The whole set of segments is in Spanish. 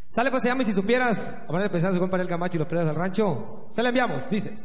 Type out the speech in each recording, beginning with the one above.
Sale, pues se llama Y si supieras. A manera de pensar su compa el Camacho y los Pérez del Rancho. Se la enviamos, dice.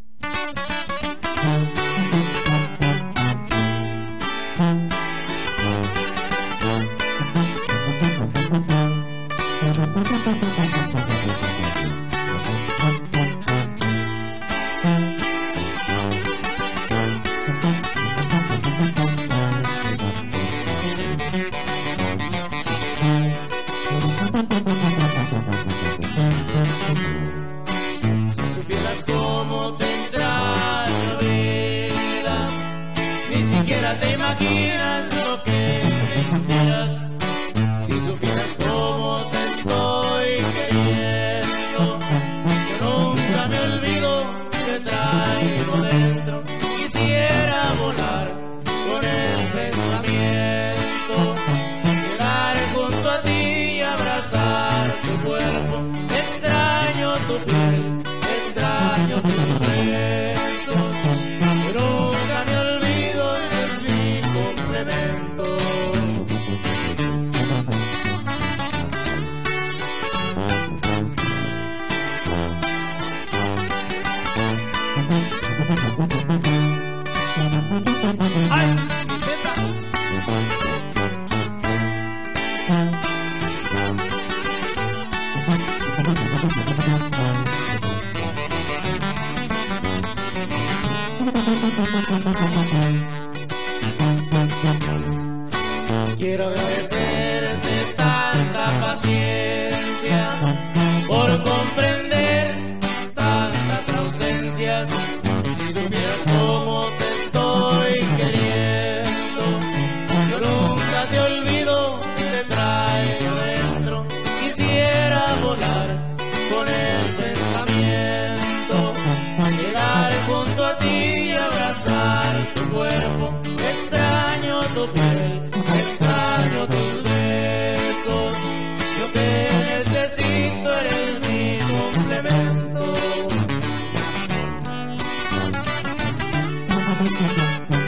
Si supieras cómo te extraño, vida, ni siquiera te imaginas lo que me inspiras. Si supieras cómo te estoy queriendo, yo nunca me olvido que traigo dentro. Quisiera volar con el pensamiento, llegar junto a ti y abrazar tu cuerpo. Extraño tu piel, extraño tus besos, yo nunca me olvido, es mi complemento. ¡Ay! Quiero agradecerte tanta paciencia por comprender tantas ausencias. Si supieras cómo te estoy queriendo, yo nunca te olvido, te traigo dentro. Quisiera volar con el pensamiento, llegar junto a ti y abrazar tu cuerpo. Extraño tu piel, extraño tus besos, yo te necesito, eres mi complemento.